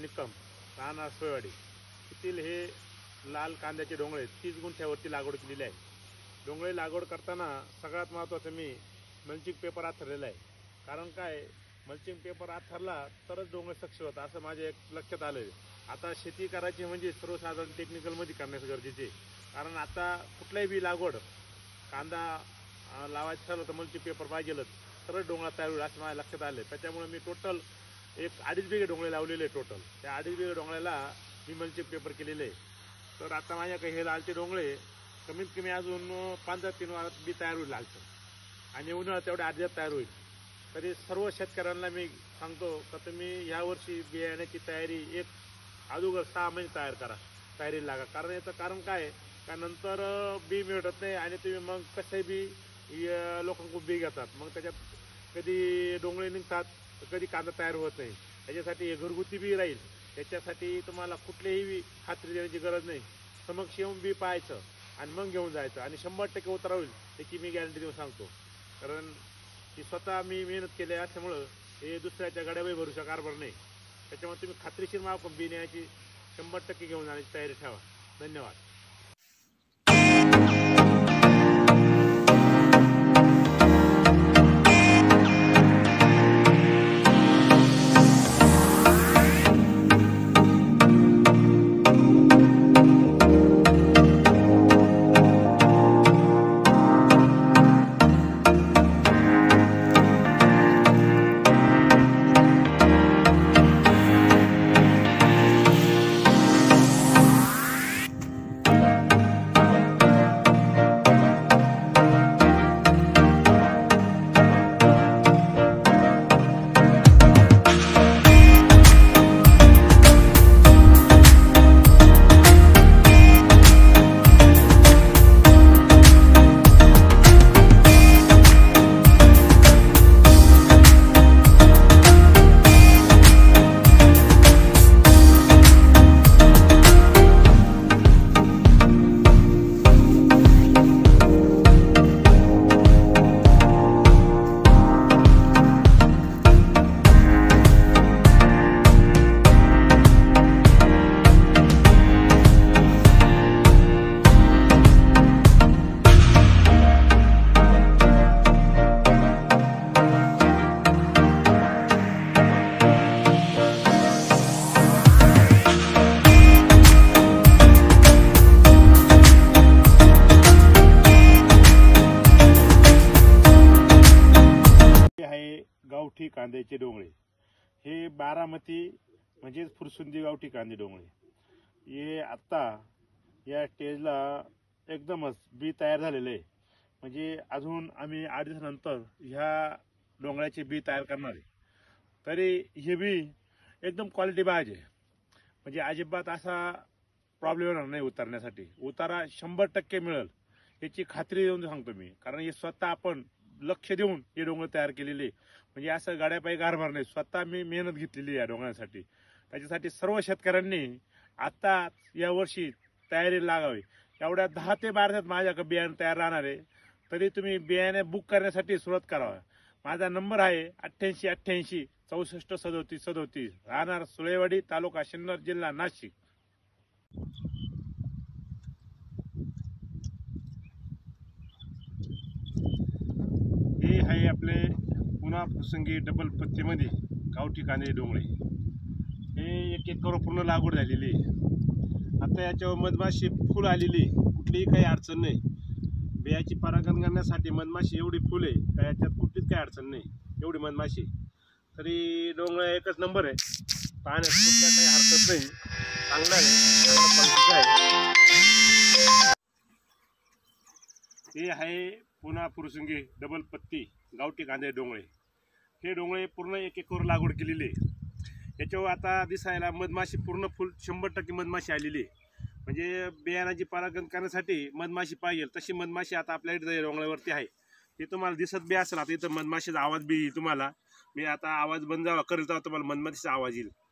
निकम राहणार सोयवाडी येथील हे लाल कांद्याचे डोंगळे 30 गुंठ्यावरती लागवड केलेली आहे। डोंगळे लागवड करताना सगळ्यात महत्त्वाचं मी मल्चिंग पेपर आथरलेला आहे। कारण काय, मल्चिंग पेपर आथरला तरच डोंगळे सक्सेस होतात असं माझ्या एक लक्षात आलं। आता शेती करायची म्हणजे सर्वसाधारण टेक्निकलमध्ये करण्यास गरजेचे, कारण आता कुठल्याही बी लागवड कांदा लावायचं ठरलं तर मल्चिंग पेपर पाहिजेलच, तरच डोंगळा तयार होईल असं माझ्या लक्षात आलं। त्याच्यामुळे मी टोटल एक 2.5 बिघे डोंगळे लावलेले टोटल। त्या 2.5 बिघे डोंगळ्याला मी मल्चिंग पेपर केलेले आहे। तर आता माझ्याकडे हे लालचे डोंगळे कमीत कमी अजून 5-3 वारात बी तयार होईल लालचं, आणि उन्हाळ्यात तेवढ्या आधी तयार होईल। तरी सर्व शेतकऱ्यांना मी सांगतो का तुम्ही यावर्षी बियाण्याची तयारी एक अगोदर 6 महिने तयारीला लागा। कारण याचं कारण काय का नंतर बी मिळत नाही, आणि तुम्ही मग कसे बी लोकांकडून बी घेतात, मग त्याच्यात कधी डोंगळे निघतात तर कधी कांदा तयार होत नाही। त्याच्यासाठी हे घरगुती बी राहील, त्याच्यासाठी तुम्हाला कुठलीही खात्री देण्याची गरज नाही। समक्ष येऊन बी पाहायचं आणि मग घेऊन जायचं, आणि 100% उतारा होईल याची मी गॅरंटी देऊन सांगतो। कारण की स्वतः मी मेहनत केली असल्यामुळं हे दुसऱ्याच्या गाड्यावर भरोसा कारभार नाही। त्याच्यामुळे तुम्ही खात्रीशीर माल बी न्यायची 100% घेऊन जाण्याची तयारी ठेवा। धन्यवाद। गावठी कांद्याचे डोंगळे हे बारामती म्हणजे फुरसुंदी गावठी कांदे डोंगळे हे आता या स्टेजला एकदमच बी तयार झालेले आहे। म्हणजे अजून आम्ही 8 दिवसानंतर ह्या डोंगळ्याचे बी तयार करणार आहे। तरी हे बी एकदम क्वालिटी पाहिजे, म्हणजे अजिबात असा प्रॉब्लेम येणार नाही उतरण्यासाठी। उतारा 100% मिळेल याची खात्री देऊन सांगतो मी, कारण हे स्वतः आपण लक्ष देऊन हे डोंगर तयार केलेले, म्हणजे असं गाड्यापायी कारभार नाही। स्वतः मी मेहनत घेतलेली या डोंगरासाठी। त्याच्यासाठी सर्व शेतकऱ्यांनी आता या वर्षी तयारी लागावी। एवढ्या 10 ते 12 दिवसात माझ्याकडे बियाणे तयार राहणार आहे, तरी तुम्ही बियाणे बुक करण्यासाठी सुरुवात करावा। माझा नंबर आहे 8888 64 37 37, राहणार सोयवाडी, तालुका सिन्नर, जिल्हा नाशिक। हे आहे आपले पुन्हा फुरसुंगी डबल पत्तीमध्ये गावठी कांदे डोंगळे। हे 1 एकर पूर्ण लागवड झालेली आहे। आता याच्यावर मधमाशी फुल आलेली, कुठलीही काही अडचण नाही। बियाची परागण करण्यासाठी मधमाशी एवढी फुल आहे का याच्यात कुठलीच काही अडचण नाही, एवढी मधमाशी। तरी डोंगळा एकच नंबर आहे, पाण्यात कुठल्या काही हरकत नाही, चांगला आहे, चांगला आहे। हे आहे पुन्हा फुरसुंगी डबल पत्ती गावठी कांदे डोंगळे। हे डोंगळे पूर्ण 1 एकर लागवड केलेली आहे। याच्यावर आता दिसायला मधमाशी पूर्ण फुल 100% मधमाशी आलेली आहे। म्हणजे बियाणाची परागण करण्यासाठी मधमाशी पाहिजे तशी मधमाशी आता आपल्या इथे डोंगळ्यावरती आहे। ते तुम्हाला दिसत बी असेल। आता इथं मधमाशीचा आवाज बी तुम्हाला, मी आता आवाज बंद करेल तेव्हा तुम्हाला मधमाशीचा आवाज येईल।